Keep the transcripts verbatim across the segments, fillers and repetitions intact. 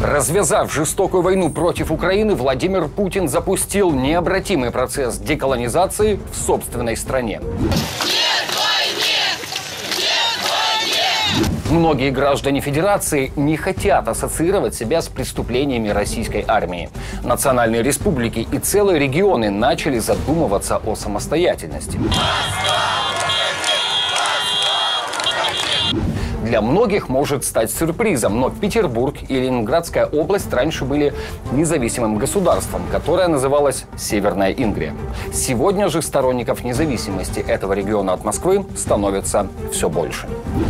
Развязав жестокую войну против Украины, Владимир Путин запустил необратимый процесс деколонизации в собственной стране. Многие граждане Федерации не хотят ассоциировать себя с преступлениями российской армии. Национальные республики и целые регионы начали задумываться о самостоятельности. Для многих может стать сюрпризом, но Петербург и Ленинградская область раньше были независимым государством, которое называлось Северная Ингрия. Сегодня же сторонников независимости этого региона от Москвы становится все больше.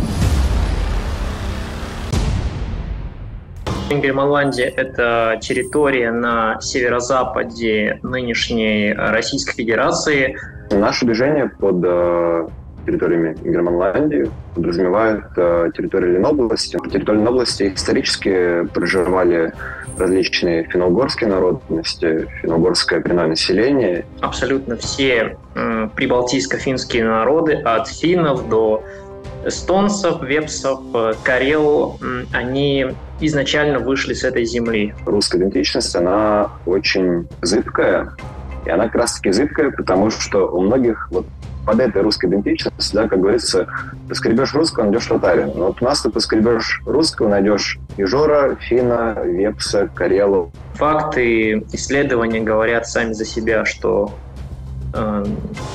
Ингерманландия – это территория на северо-западе нынешней Российской Федерации. Наше движение под э, территориями Ингерманландии подразумевает э, территорию Ленобласти. В территории Ленобласти исторически проживали различные финно-угорские народности, финно-угорское коренное население. Абсолютно все э, прибалтийско-финские народы, от финнов до эстонцев, вепсов, карел, они изначально вышли с этой земли. Русская идентичность, она очень зыбкая. И она как раз-таки зыбкая, потому что у многих вот под этой русской идентичностью, да, как говорится, поскребешь русского, найдешь татарина. Но вот у нас ты поскребешь русского, найдешь ижора, финна, вепса, карелу. Факты исследования говорят сами за себя, что э,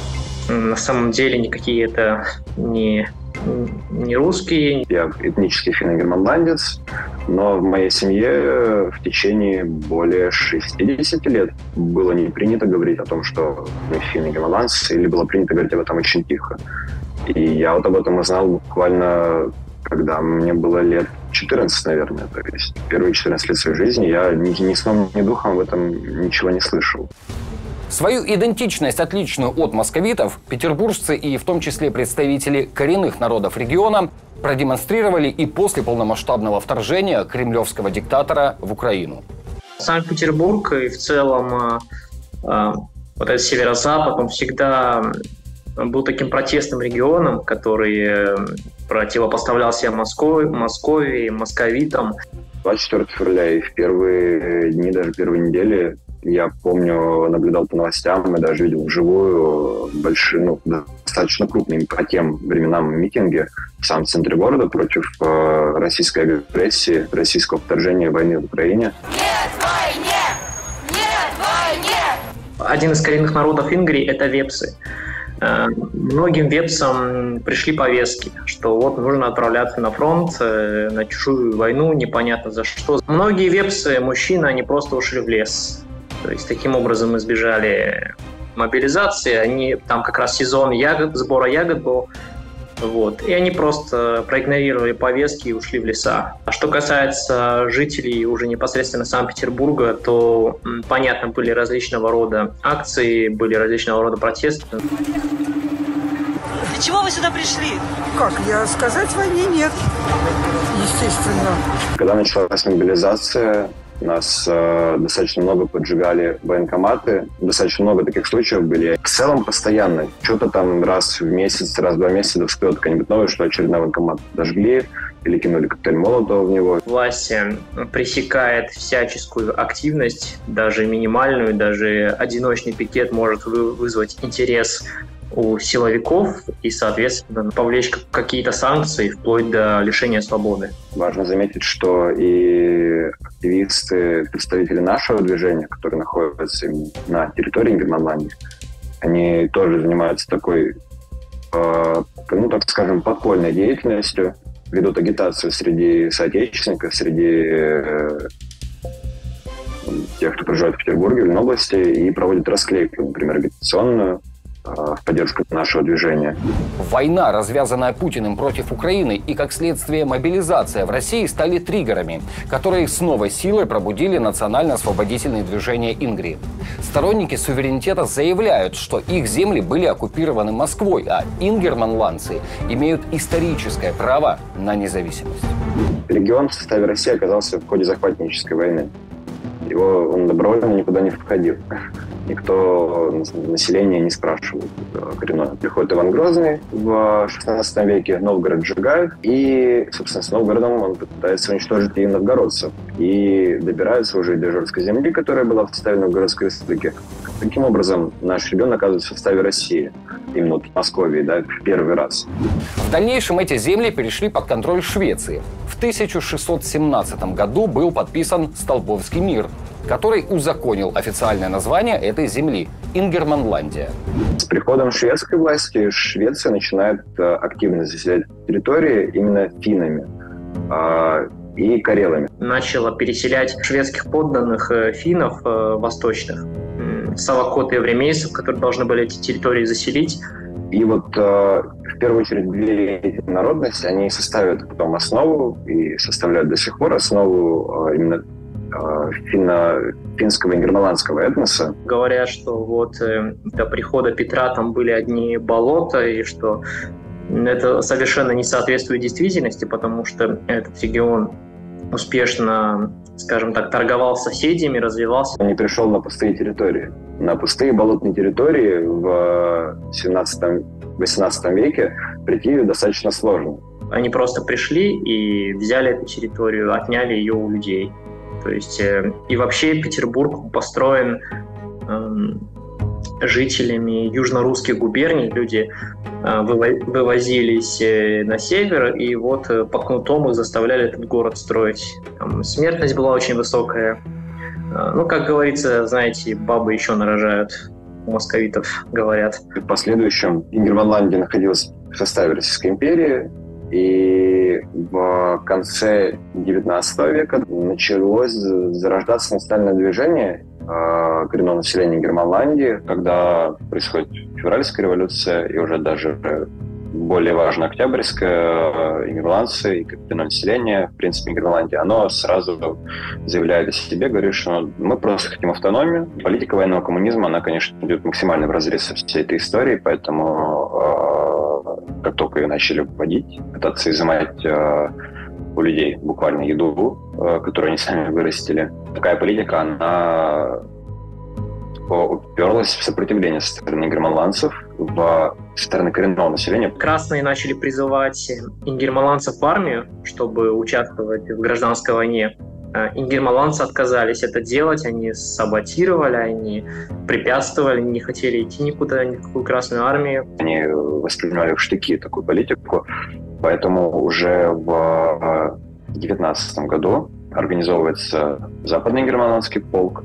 на самом деле никакие это не... не русские. Я этнический финно-германландец, но в моей семье в течение более шестидесяти лет было не принято говорить о том, что мы финно-германландцы, или было принято говорить об этом очень тихо. И я вот об этом узнал буквально, когда мне было лет четырнадцать, наверное. То есть первые четырнадцать лет своей жизни я ни, ни сном, ни духом в этом ничего не слышал. Свою идентичность, отличную от московитов, петербуржцы и в том числе представители коренных народов региона продемонстрировали и после полномасштабного вторжения кремлевского диктатора в Украину. Санкт-Петербург и в целом э, вот этот северо-запад, он всегда был таким протестным регионом, который противопоставлялся Москве, Москве, московитам. двадцать четвёртого февраля и в первые дни, даже первые недели, я помню, наблюдал по новостям и даже видел вживую большие, ну, достаточно крупные по тем временам митинги в самом центре города против э, российской агрессии, российского вторжения войны в Украине. Нет войне! Нет войне! Один из коренных народов Ингрии – это вепсы. Э, многим вепсам пришли повестки, что вот нужно отправляться на фронт, э, на чужую войну, непонятно за что. Многие вепсы, мужчины, они просто ушли в лес. То есть таким образом избежали мобилизации. Они, там как раз сезон ягод, сбора ягод был. Вот. И они просто проигнорировали повестки и ушли в леса. А что касается жителей уже непосредственно Санкт-Петербурга, то, понятно, были различного рода акции, были различного рода протесты. Для чего вы сюда пришли? Как? Я сказать войне нет. Естественно. Когда началась мобилизация, нас э, достаточно много поджигали военкоматы, достаточно много таких случаев были. В целом постоянно. Что-то там раз в месяц, раз в два месяца всплывет какое-нибудь новое, что очередной военкомат подожгли или кинули коктейль Молотова в него. Власть пресекает всяческую активность, даже минимальную, даже одиночный пикет может вызвать интерес у силовиков и, соответственно, повлечь какие-то санкции вплоть до лишения свободы. Важно заметить, что и активисты, представители нашего движения, которые находятся на территории Ингерманландии, они тоже занимаются такой, э, ну, так скажем, подпольной деятельностью, ведут агитацию среди соотечественников, среди э, тех, кто проживает в Петербурге, в Ленобласти, и проводят расклейку, например, агитационную, в поддержку нашего движения. Война, развязанная Путиным против Украины и, как следствие, мобилизация в России стали триггерами, которые с новой силой пробудили национально-освободительные движения Ингрии. Сторонники суверенитета заявляют, что их земли были оккупированы Москвой, а ингерманландцы имеют историческое право на независимость. Регион в составе России оказался в ходе захватнической войны. Его, он добровольно никуда не входил. Никто население не спрашивал коренное. Приходит Иван Грозный в шестнадцатом веке, Новгород сжигают, и, собственно, с Новгородом он пытается уничтожить и новгородцев. И добирается уже и до Жорской земли, которая была в составе Новгородской республики. Таким образом, наш регион оказывается в составе России. Именно вот Московии, да, в первый раз. В дальнейшем эти земли перешли под контроль Швеции. В тысяча шестьсот семнадцатом году был подписан Столбовский мир, который узаконил официальное название этой земли – Ингерманландия. С приходом шведской власти Швеция начинает активно заселять территории именно финнами э, и карелами. Начала переселять шведских подданных э, финнов э, восточных, э, Салакот и евремейцев, которые должны были эти территории заселить. И вот э, в первую очередь две эти народности, они составят потом основу и составляют до сих пор основу э, именно финно, финского и ингерманландского этноса. Говорят, что вот э, до прихода Петра там были одни болота, и что это совершенно не соответствует действительности, потому что этот регион успешно, скажем так, торговал с соседями, развивался. Он не пришел на пустые территории. На пустые болотные территории в семнадцатом-восемнадцатом веке прийти достаточно сложно. Они просто пришли и взяли эту территорию, отняли ее у людей. То есть э, и вообще Петербург построен э, жителями южно-русских губерний. Люди э, выво- вывозились э, на север, и вот э, по кнутом их заставляли этот город строить. Там смертность была очень высокая. Э, ну, как говорится, знаете, бабы еще нарожают, у московитов говорят. В последующем Ингерманландия находилась в составе Российской империи, и в конце девятнадцатого века началось зарождаться национальное движение э, коренного населения Германландии, когда происходит февральская революция и уже даже более важно октябрьская, э, ингерманцы и коренное население, в принципе, Германландии, оно сразу заявляет о себе, говорит, что мы просто хотим автономию. Политика военного коммунизма, она, конечно, идет максимально вразрез со всей этой историей, поэтому э, как только ее начали вводить, пытаться изымать э, у людей буквально еду, э, которую они сами вырастили. Такая политика, она уперлась в сопротивление со стороны германландцев, в, со стороны коренного населения. Красные начали призывать ингерманландцев в армию, чтобы участвовать в гражданской войне. Ингерманландцы отказались это делать, они саботировали, они препятствовали, не хотели идти никуда, никакую Красную армию. Они воспринимали в штыки такую политику, поэтому уже в девятнадцатом году организовывается Западный германландский полк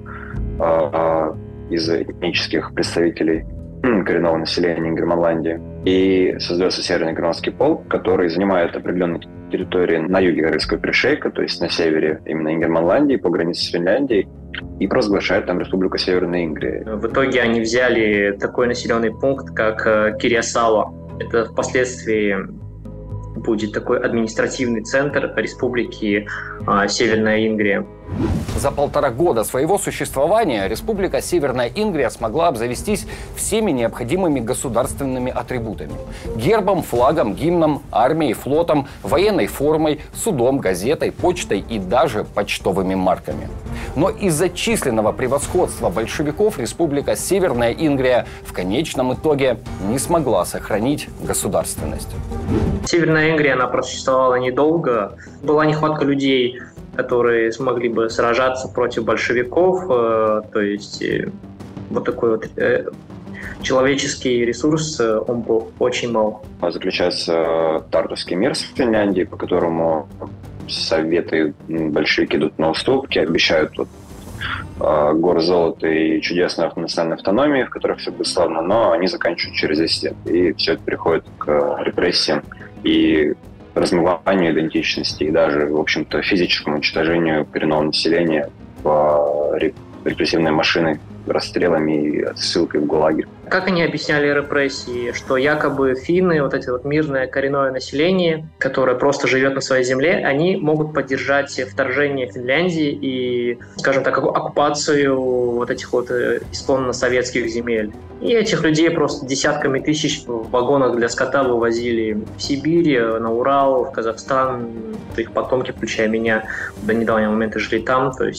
из этнических представителей коренного населения Германландии, и создается Северный германский полк, который занимает определенные территории на юге Карельского перешейка, то есть на севере именно Ингерманландии, по границе с Финляндией, и провозглашает там Республику Северная Ингрия. В итоге они взяли такой населенный пункт, как Кирьясава. Это впоследствии будет такой административный центр республики э, Северная Ингрия. За полтора года своего существования Республика Северная Ингрия смогла обзавестись всеми необходимыми государственными атрибутами. Гербом, флагом, гимном, армией, флотом, военной формой, судом, газетой, почтой и даже почтовыми марками. Но из-за численного превосходства большевиков Республика Северная Ингрия в конечном итоге не смогла сохранить государственность. Северная Ингрия, она просуществовала недолго. Была нехватка людей, которые смогли бы сражаться против большевиков. Э, то есть э, вот такой вот э, человеческий ресурс, э, он был очень мал. Заключается Тартовский мир с Финляндией, по которому советы, большевики идут на уступки, обещают вот, э, гор золота и чудесную национальную автономию, в которой все будет славно, но они заканчивают через десять лет. И все это приходит к репрессиям и размыванию идентичности и даже, в общем-то, физическому уничтожению коренного населения в репрессивной машиной, расстрелами и ссылкой в ГУЛАГе. Как они объясняли репрессии? Что якобы финны, вот это вот мирное коренное население, которое просто живет на своей земле, они могут поддержать вторжение Финляндии и, скажем так, оккупацию вот этих вот исконно советских земель. И этих людей просто десятками тысяч в вагонах для скота вывозили в Сибирь, на Урал, в Казахстан. Их потомки, включая меня, до недавнего момента жили там. То есть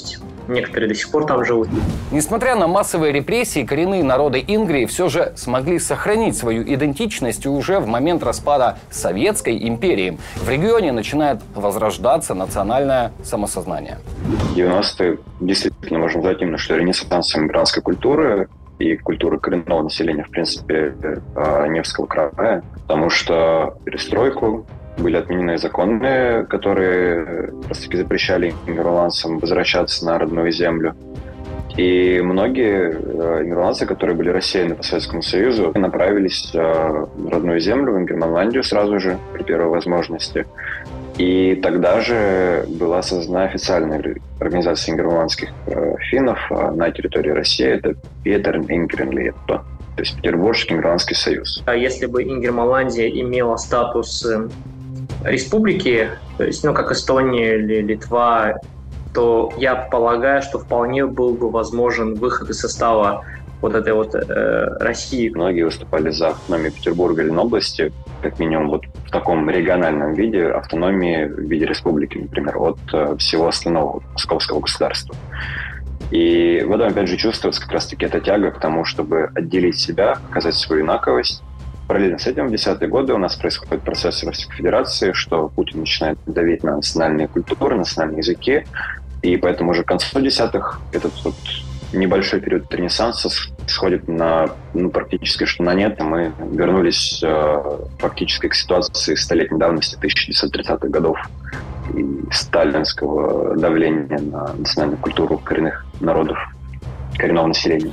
некоторые до сих пор там живут. Несмотря на массовые репрессии, коренные народы Ингрии все же смогли сохранить свою идентичность, и уже в момент распада Советской империи в регионе начинает возрождаться национальное самосознание. девяностые действительно можно назвать именно что ренессансом иммигрантской культуры и культуры коренного населения, в принципе, Невского края, потому что перестройку были отменены законы, которые просто-таки запрещали ирландцам возвращаться на родную землю. И многие ирландцы, которые были рассеяны по Советскому Союзу, направились в родную землю, в Ингерманландию сразу же, при первой возможности. И тогда же была создана официальная организация ингерманских финнов на территории России. Это Петерн Ингернлиетто, то есть Петербургский ингерманский союз. А если бы Ингерманландия имела статус республики, то есть, ну, как Эстония или Литва, то я полагаю, что вполне был бы возможен выход из состава вот этой вот э, России. Многие выступали за автономию Петербурга или области, как минимум вот в таком региональном виде, автономии в виде республики, например, от э, всего остального московского государства. И в этом, опять же, чувствуется как раз-таки эта тяга к тому, чтобы отделить себя, показать свою инаковость. Параллельно с этим в десятые годы у нас происходит процесс в Российской Федерации, что Путин начинает давить на национальные культуры, национальные языки, и поэтому уже к концу десятых этот вот небольшой период ренессанса сходит на, ну, практически что на нет, и мы вернулись э, фактически к ситуации столетней давности тысяча девятьсот тридцатых годов и сталинского давления на национальную культуру коренных народов, коренного населения.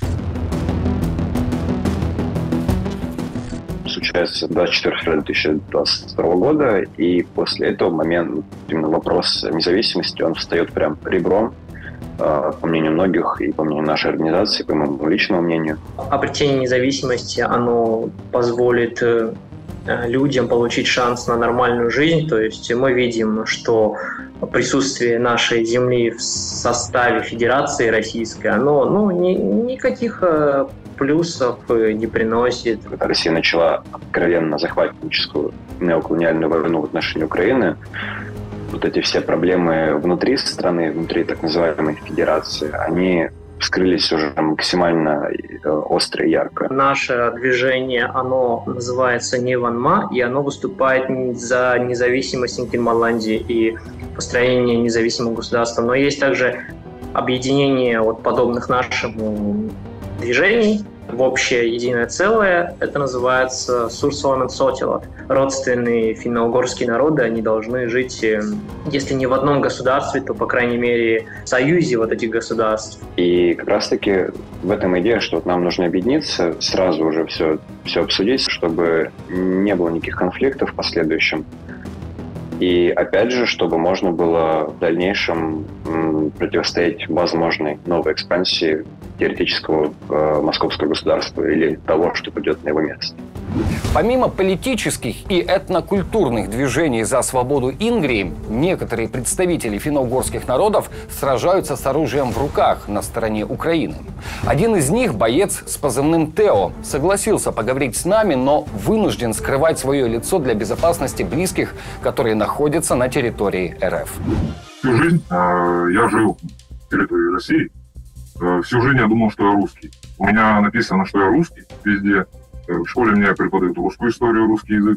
Случается двадцать четвёртого февраля две тысячи двадцать второго года, и после этого момент, именно вопрос независимости, он встает прям ребром, по мнению многих и по мнению нашей организации, по моему личному мнению. Обретение независимости, оно позволит людям получить шанс на нормальную жизнь. То есть мы видим, что присутствие нашей земли в составе Федерации Российской, оно, ну, ни, никаких плюсов не приносит. Когда Россия начала откровенно захватническую неоколониальную войну в отношении Украины, вот эти все проблемы внутри страны, внутри так называемой федерации, они вскрылись уже максимально остро и ярко. Наше движение, оно называется Неванма, и оно выступает за независимость Ингерманландии и построение независимого государства. Но есть также объединение вот подобных нашему движений в общее единое целое. Это называется Сурсуомен Сотилат. Родственные финно-угорские народы, они должны жить, если не в одном государстве, то, по крайней мере, в союзе вот этих государств. И как раз-таки в этом идея, что вот нам нужно объединиться, сразу уже все, все обсудить, чтобы не было никаких конфликтов в последующем. И опять же, чтобы можно было в дальнейшем м, противостоять возможной новой экспансии теоретического э, московского государства или того, что придет на его место. Помимо политических и этнокультурных движений за свободу Ингрии, некоторые представители финно-угорских народов сражаются с оружием в руках на стороне Украины. Один из них, боец с позывным Тео, согласился поговорить с нами, но вынужден скрывать свое лицо для безопасности близких, которые находятся на территории эр эф. Всю жизнь э, я жил на территории России. Э, всю жизнь я думал, что я русский. У меня написано, что я русский везде. В школе мне преподают русскую историю, русский язык.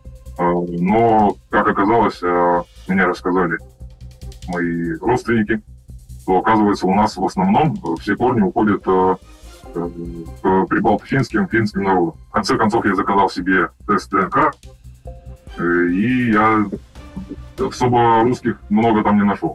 Но, как оказалось, мне рассказали мои родственники, что, оказывается, у нас в основном все корни уходят к прибалтофинским, финским народам. В конце концов, я заказал себе тест ДНК, и я особо русских много там не нашел.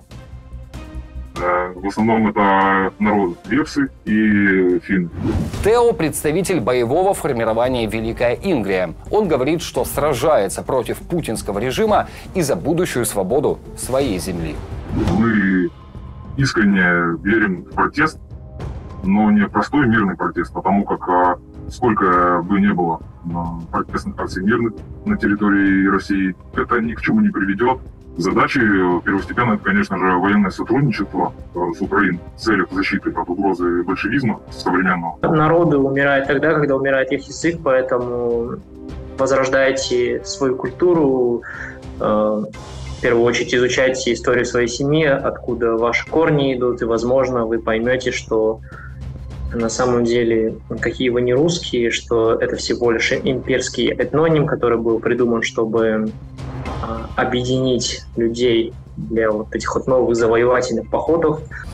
В основном это народ вепсы и финны. Тео – представитель боевого формирования «Великая Ингрия». Он говорит, что сражается против путинского режима и за будущую свободу своей земли. Мы искренне верим в протест, но не простой мирный протест, потому как сколько бы ни было протестных акций мирных на территории России, это ни к чему не приведет. Задачи первостепенно, это, конечно же, военное сотрудничество с Украиной в целях защиты от угрозы большевизма современного. Народы умирают тогда, когда умирает их язык, поэтому возрождайте свою культуру, в первую очередь изучайте историю своей семьи, откуда ваши корни идут, и, возможно, вы поймете, что на самом деле, какие вы не русские, что это всего лишь имперский этноним, который был придуман, чтобы объединить людей для вот этих вот новых завоевательных походов.